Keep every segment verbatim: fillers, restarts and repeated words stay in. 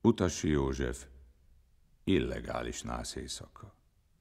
Utasi József, illegális nász éjszaka.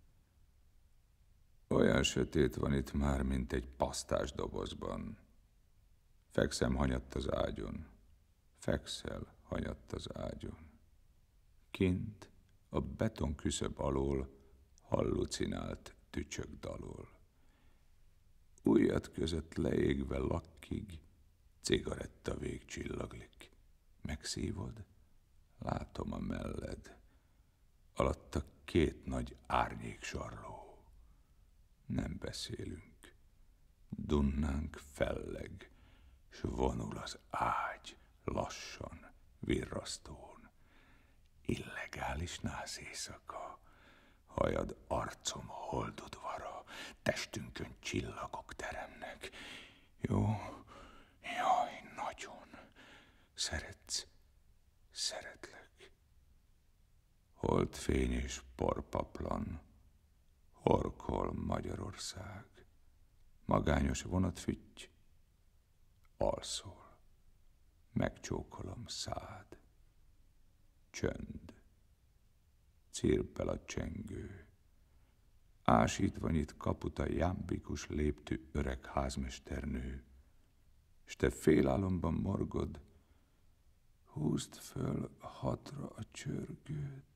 Olyan sötét van itt már, mint egy pasztás dobozban. Fekszem hanyatt az ágyon. Fekszel hanyatt az ágyon. Kint a beton küszöb alól hallucinált tücsök dalol. Ujjad között leégve lakkig, cigaretta vég csillaglik. Megszívod? Látom a melled. Alatta két nagy árnyék sarló. Nem beszélünk. Dunnánk felleg, s vonul az ágy lassan, virrasztón. Illegális nász éjszaka. Hajad arcom holdudvara, testünkön csillagok teremnek. Jó, jaj, nagyon. Szeretsz, szeretlek. Holdfény és porpaplan, horkol Magyarország. Magányos vonatfütty, alszol. Megcsókolom szád. Csönd. Cirpel a csengő. Ásítva nyit kaput a jámbikus léptű öreg házmesternő, s te félálomban morgod, húzd föl hatra a csörgőt.